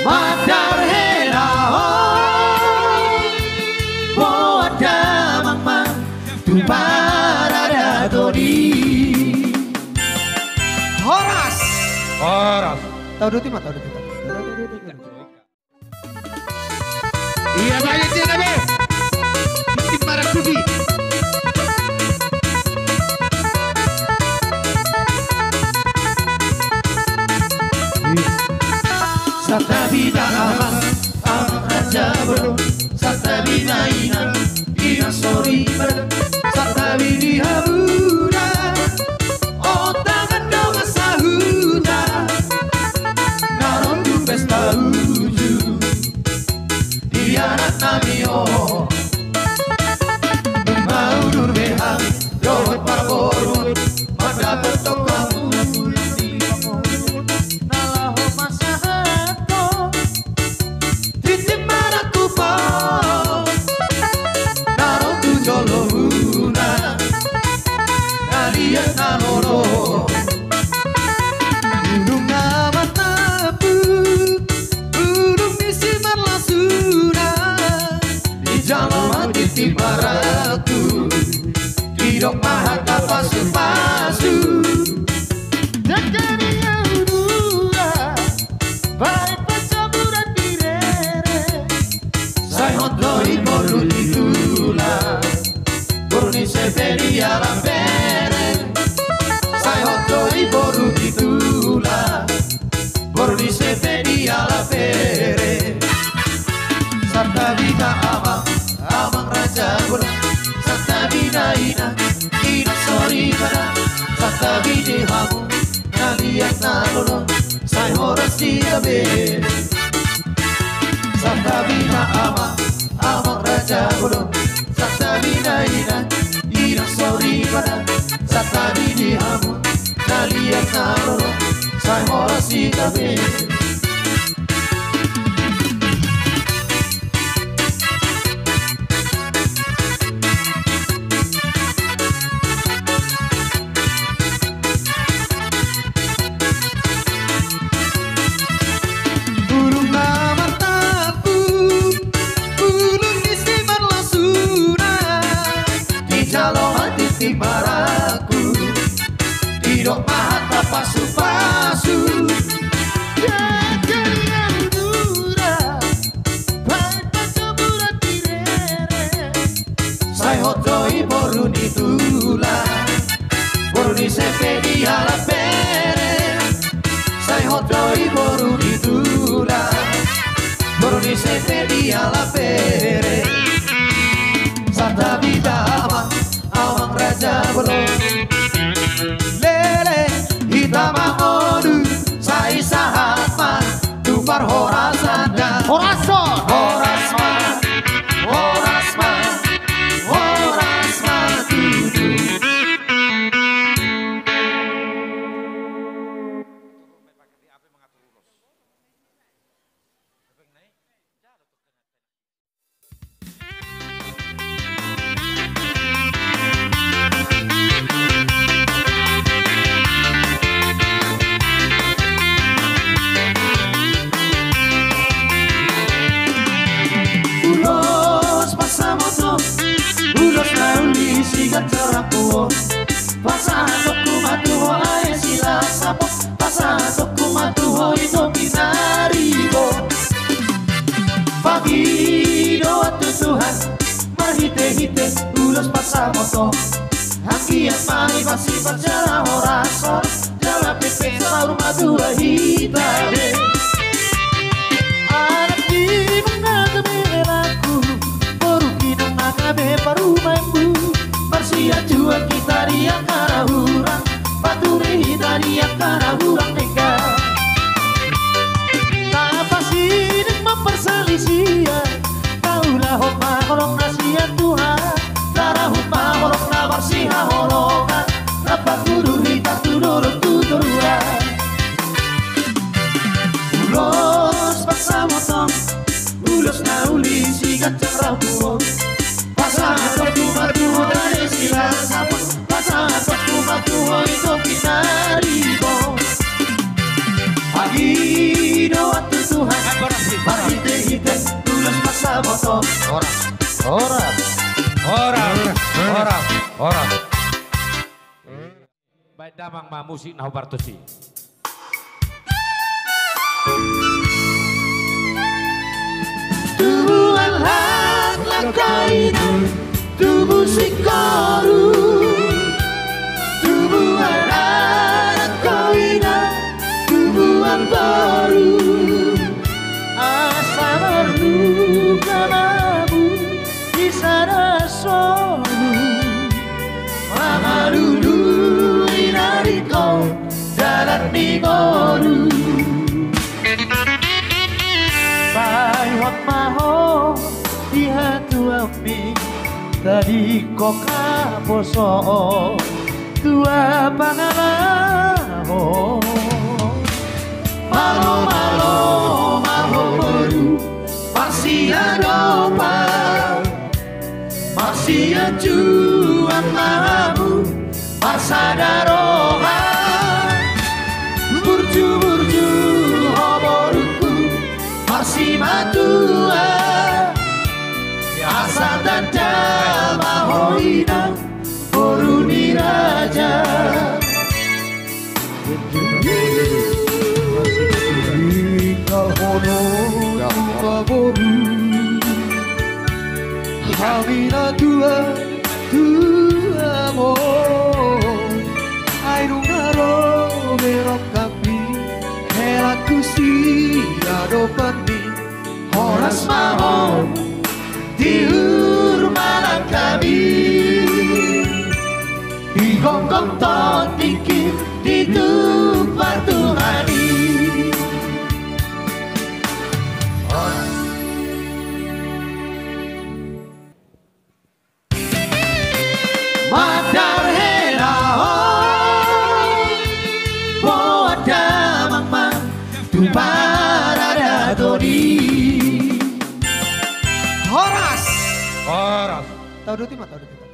Madar heraho Boada mama Tumarada dodi Horas Tahu duti mah tahu duti Iya banyak dia nabe Tim Barak Sufi Satabina aman raja belum Satabina ina sori ber Satabini habuna Otangan dong sahuna Naron dumbes tahuju Dianak namio Mau nurbehang Rohot parborun Madapat tokamu Baraku Kidok mahaka pasu-pasu Dakari yaudura Baik pencaburan direre Saya hotdoi boru ditula Burni sepedi alam bere Saya hotdoi boru ditula Burni sepedi alam bere Sabta bita Amang raja gula Satabina ina sori pada Satabini hamu Naliak nalolo Say horas di tabe Satabina amang raja gula Satabina ina sori pada Satabini hamu Naliak nalolo Say horas di tabe Baraku Tidak mata pasu-pasu Jaga yaudura Baik pencaburan direre Saya hotdoi boru ditula Boru di sepedi ala bere Saya hotdoi boru ditula Boru di sepedi ala bere Santa vida Amang raja belum Lele hitam amodu Sai sahatma Tumpar horasanda Horasma Tudu Sigat cerapuo Pasado kumatuho ay sila sapo Pasado kumatuho ito pinaribo Pagido at tutuhan Marhite-hite ulos pasamoto Hanggiat maibasipat jala horasor Jala pepe sa rumah dua hitabe Anak di menagabe lelaku Porukinong nagabe parumembu Persia jual kita riak karena hurang Paturi kita riak karena hurang nega Tak pasti memperselisihan Kaulah homa holong nasihat Tuhan Darah homa holong nabar siha holongan Dapat guru hita tudurut tuturuan Ulos paksa motong Ulos nauli sigat cerah buong Pasado kumatuho dari sila sapo Pasado kumatuho ito pinaribo Pagido at tutuhan moto. Orang. Baik damang ma musik nah bartosi. Tubuhan hak lakainan, tubuh si koru. Tubuhan anak kawinan, tubuhan baru. Asa merdu kanamu di sana solu. Mama dulu inari kau darat ni baru. Sayot maho di hatu ami tadi kok kaposo tua pangalaho. Malo baru masih adopa masih ajuan mahamu masa daroha burju hoboruku masih matua asa tanda mahoina boruni raja. Kalhono baboru hamina tua mo airungaro berok kapi helaku si adopani horas mahon diur malang kami digonggong ton dikit ditumpat Tuhani. Madar hera boa damang man tu parada doni. Horas. Horas. Tahu duti mah tahu duti.